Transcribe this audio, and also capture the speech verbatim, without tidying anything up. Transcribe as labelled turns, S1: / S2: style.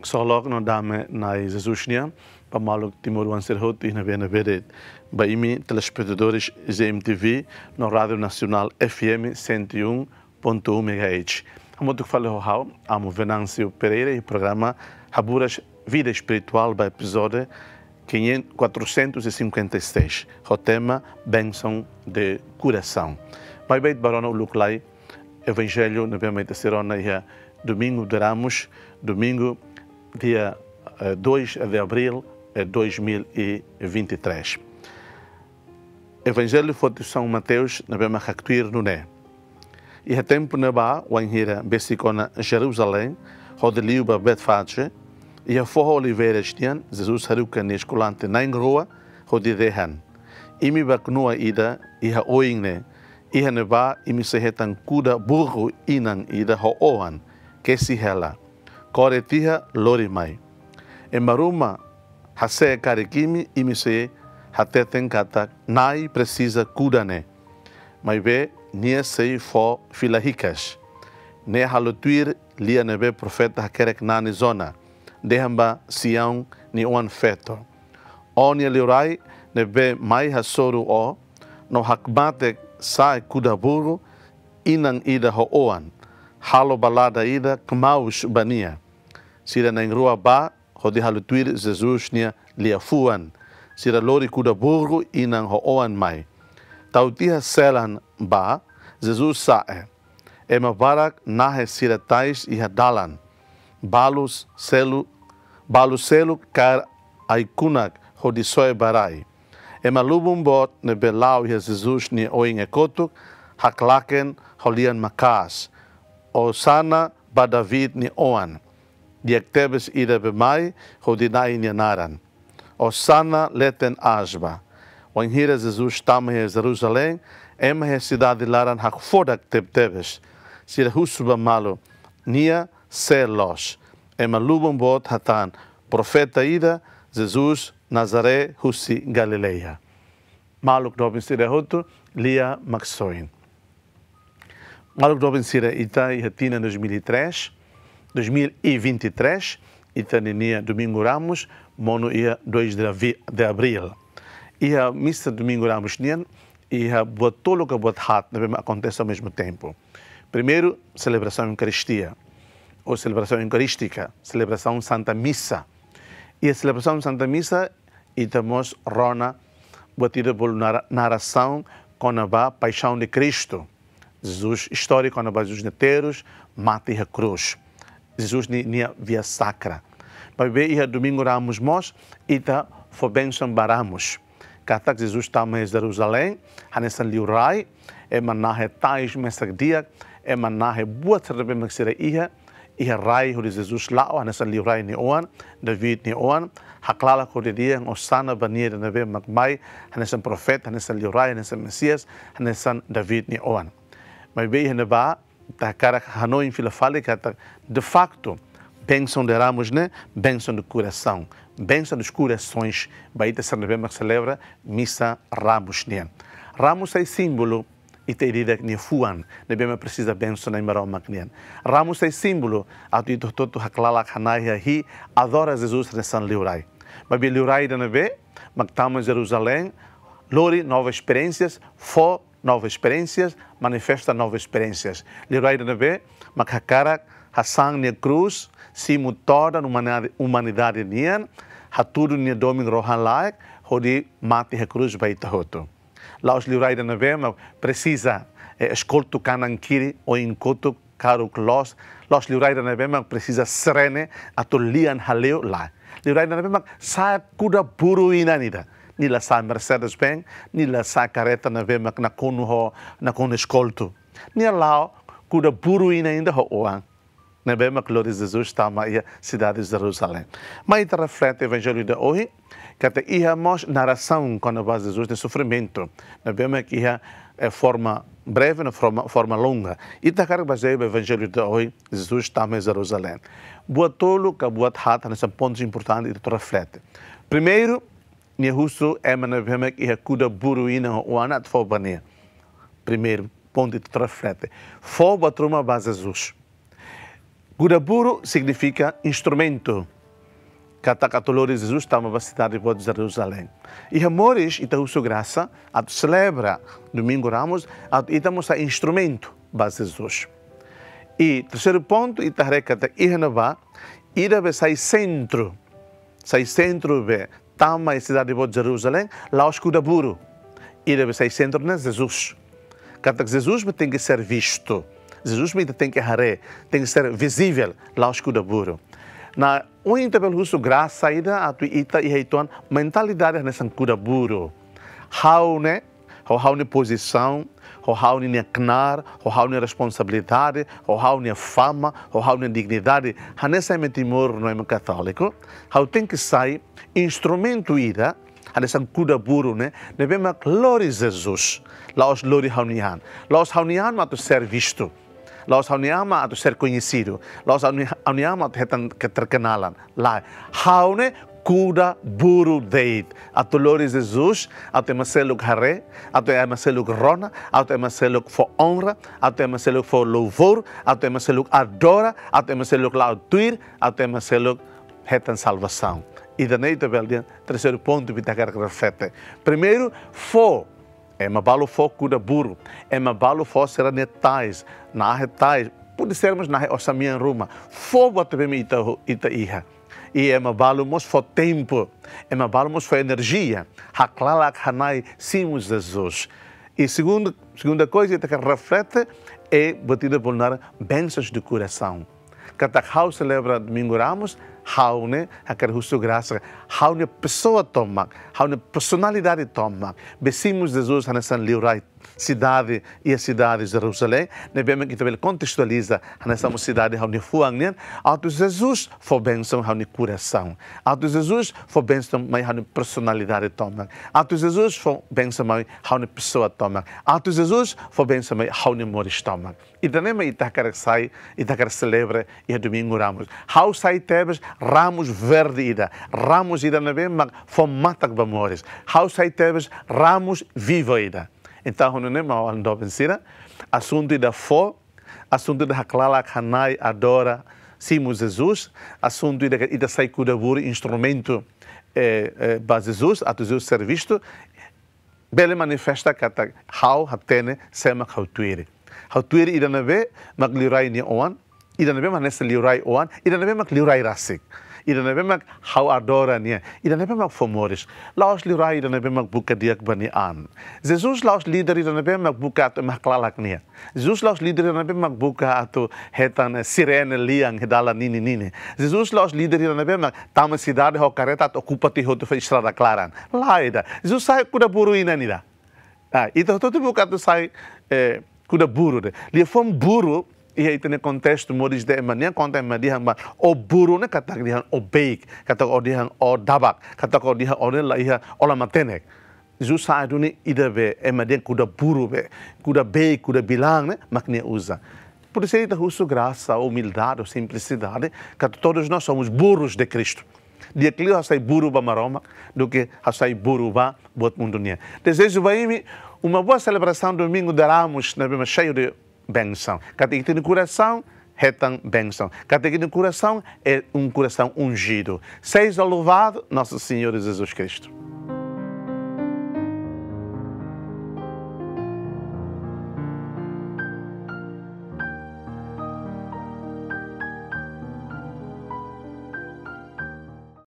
S1: Solok no dame na Jesus nia, para maluk timor wan serhot e na bena vedet. Ba imi telespectadores Z M T V no Rádio Nacional F M cento e um ponto um megahertz. Amo tu falo how, amo Venâncio Pereira e programa Haburas Vida Espiritual ba episódio quatrocentos e cinquenta e seis. O tema Bênção de Coração. Vai bem barona o luklai Evangelho na bema de Serona e domingo de Ramos, domingo dia dois de abril de dois mil e vinte e três. Evangelho foi de São Mateus na bema Haktuir no né. E a tempo na ba o anhira besicona Jerusalém, onde liuba Betfage, e a forra oliveira estian, Jesus haruka nescolante na engroa, onde dehan. Imi baknua ida, e a oingne, e a neba, imi se hetan kuda burro inan ida ho oan, que se hela. Coretiha lorimai. E maruma, hase karikimi, imi se hateten kata, nai precisa kudane. Mas ve, nia sei fo filahikas. Ne halotuir lia nebe profeta hakerek nani zona. Dehamba sião ni oan feto. Onia liurai nebe mai hasoru o, no hakbate sai kudaburu, inan ida ho oan. Halo balada ida kmaus bania. Sira na rua ba, hodi halotuir Jesus nia lia fuan. Sira lori kudaburu inan ho oan mai. Tautia selan ba, Jesus sae. Ema barak nahe sira tais iha dalan. Balus selu, balus selu kar aikunak hodisoe barai. Ema lubum bot ne belau iha Jesus ni oing ekotuk, haklaken holian makas. O sana ba David ni oan. Diak tebes ida bemai hodinai ni naran. O sana leten asba. Wan hira Jesus tama he Jerusalém, ema he cidade laran hak fodak teb tebes. Sira husuba malo, nia se los. Ema lubum bot hatan, profeta ida, Jesus Nazaré husi Galileia. Maluk dobin sira hotu, lia maxoin. Maluk dobin sira ita e hatina dois mil e três, dois mil e vinte e três, ita ninia domingo Ramos, mono ia dois de abril. Ia missa domingo Ramos nian, ia buat tolo que buat hat, não acontece ao mesmo tempo. Primeiro, celebração Eucaristia, ou celebração Eucarística, celebração Santa Missa. E a celebração Santa Missa, e temos rona, batida por narração com a paixão de Cristo. Jesus histórico, com a Jesus neteiros, mata e a cruz. Jesus ni via sacra. Mas bem, e domingo Ramos mos, e ta foi bênção baramos. Kata Jesus estava em Jerusalém, hanesan liurai, e manahe tais mesak dia, e manahe buat serbe maksira iha, iha rai hudi Jesus lao, hanesan liurai ni oan, David ni oan, haklala hudi dia, osana banir na be magmai, hanesan profeta, hanesan liurai, hanesan Messias, hanesan David ni oan. Mas bem, e ba, ta karak hanoi filafale kata, de facto, bênção de Ramos, né? Bênção do coração. Bênção dos corações. Baita Sarnabema que celebra Missa Ramos, né? Ramos é símbolo e te diria que fuan. Nebema precisa bênção na Imaroma, né? Ramos é símbolo. A tu ito toto haklala hanai hi adora Jesus nessa liurai. Mas bem liurai da nebe, magtamos Jerusalém, lori novas experiências, fo novas experiências, manifesta novas experiências. Liurai da nebe, maghakarak hasang ni cruz, simu toda na humanidade nian, haturu ni domingo rohan laik, hodi mati a cruz baita hoto. Lá os liurai da navema precisa eh, escolto kanankiri ou incoto caro los, los liurai da navema precisa serene ato lian haleu lá. Liurai da navema sa kuda buru inanida. Nila sa Mercedes Benz, nila sa careta navema na konu ho na konu escolto. Nila lao kuda buru inanida ho oan. Na bema glória de Jesus está na cidade de Jerusalém. Mas isso reflete o Evangelho de hoje, que até íamos narração com a base de Jesus de sofrimento. Na bema que é forma breve, na forma, forma longa. E está cara baseado no Evangelho de hoje, Jesus está em Jerusalém. Boa tolo que boa hat nesse pontos importantes e reflete. Primeiro, ni husu é na bema que é cuida buruína o anat fobania. Primeiro ponto que reflete. Foba truma base de Jesus. Guraburu significa instrumento, Kata katolori Jesus está uma cidade de Jerusalém. E amores e a sua graça, a celebra domingo Ramos, a estamos a instrumento para Jesus. E terceiro ponto, e a recata e renovar, e deve sair centro, sair centro be tama a cidade de Jerusalém, lá escuda buro. E deve sair centro na Jesus. Kata Jesus tem que ser visto. Jesus tem que ser, tem que ser visível lá escuda buro. Na o interpelo graça ida a tu ita e reiton mentalidade nessa cura buro. How ne, how ne posição, how ne knar, how ne responsabilidade, how ne fama, how ne dignidade. Hanessa é timor no é católico. How tem que sair instrumento ida nessa cura buro né, devemos glória Jesus. Lá os glória haunian. Lá os haunian mas ser visto. Lá os hauniama a ser conhecido. Lá os hauniama a terkenalan. Lá, haune kuda buru deit. A glória Jesus, a te maseluk hare, a te maseluk rona, a te maseluk for honra, a te maseluk for louvor, a te maseluk adora, a te maseluk lautuir, a te maseluk hetan salvação. E da neita velha, terceiro ponto que está querendo refletir. Primeiro, for. É uma balo foco da burro, é uma balo foco será netais, na retais, pode sermos na orçamento Roma, fogo até bem ita ita iha, e é uma balo mos for tempo, é uma balo mos for energia, haklalak hanai simos Jesus. E segunda segunda coisa que reflete é batida por nar bênçãos do coração. Cada how celebra domingo Ramos, how ne, aquela justo graça, how ne pessoa toma, how ne personalidade toma. Besimos Jesus nessa livrai cidade e a cidade de Jerusalém, devemos que também contextualiza nessa cidade how ne fuang auto Jesus for bênção how ne coração, auto Jesus for bênção mas how ne personalidade toma, auto Jesus for bênção mas how ne pessoa toma, auto Jesus for bênção mas how ne moris toma. E também Itacara sai, Itacara celebra e é domingo Ramos. How sai tebes ramos verde ida, ramos ida na bem mas for matak bamores. How sai tebes ramos vivo ida. Então, não é mal andar vencida. Assunto da fó, assunto da haklala hanai adora simos Jesus, assunto da ida sai kudabur instrumento para Jesus, a Jesus ser visto. Bele manifesta kata how hatene sema kautuire. Kautuire ida na be maglirai ni oan, ida na be manesa lirai oan, ida na be maglirai rasik. Ida na bemak how adora nia. Ida na bemak fomores. Laos lirai ida na bemak buka diak bani an. Jesus laos líder ida na bemak buka atu maklalak nia. Jesus laos líder ida na bemak buka atu hetan sirene liang hedala nini nini. Jesus laos líder ida na bemak tama cidade ho careta atu ocupati ho tu estrada claran. Lá ida. Jesus sai kuda buru ina nida. Ah, ita tu buka tu sai eh, kuda buru de. Lia fom buru e aí tem contexto modis de mania conta mania mas o buru ne kata dia o bake kata o dia o dabak kata o dia o la ia ola matenek Jesus sai duni ida be e mania kuda buru be kuda bake kuda bilang ne makne usa por isso aí da uso graça humildade ou simplicidade que todos nós somos burros de Cristo. Dia que eu sai buru ba maroma do que sai buru ba bot mundo nia. Desejo vai uma boa celebração domingo de Ramos na bema cheio de bênção. Cada que tem no coração, é tão bênção. Cada que tem no coração é um coração ungido. Seja louvado nosso Senhor Jesus Cristo.